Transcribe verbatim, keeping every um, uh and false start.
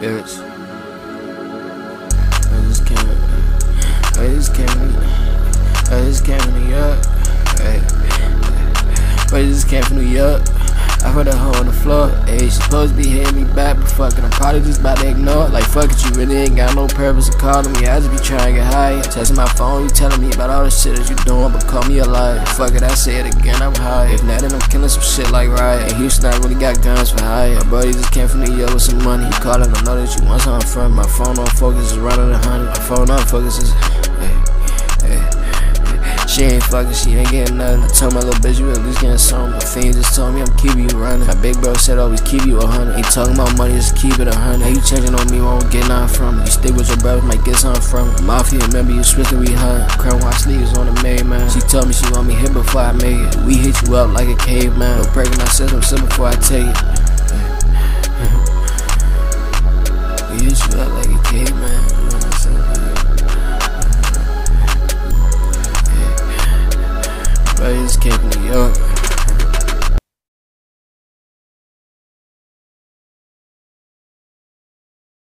bitch. I just came, I just came, I just came from New York. Hey, but I just came from New York. I put a hoe on the floor. Hey, she supposed to be hitting me back, but fuck it, I'm probably just about to ignore it. Like fuck it, you really ain't got no purpose of calling me. I just be trying to get high. Texting my phone, you telling me about all the shit that you doing, but call me a liar. Fuck it, I say it again, I'm high. If not, then I'm killing some shit like Riot. In Houston, I really got guns for hire. My buddy just came from New York with some money. He calling, I know that you want something from me. My phone on focus is running a hundred. My phone on focus is, hey, hey. She ain't fucking, she ain't getting nothing. I told my little bitch you at least getting something. My fiend just told me I'm keeping you running. My big bro said always keep you a hundred. Ain't talking about money, just keep it a hundred. Hey, you checking on me, won't get nothing from it. You stick with your brothers, might get something from it. Mafia, remember you switched we hunt. Crown white sleeves on the main man. She told me she want me hit before I make it. We hit you up like a caveman. No breaking my system, sit before I take it. We hit you up like a caveman. You know what I'm saying? I just came from New York.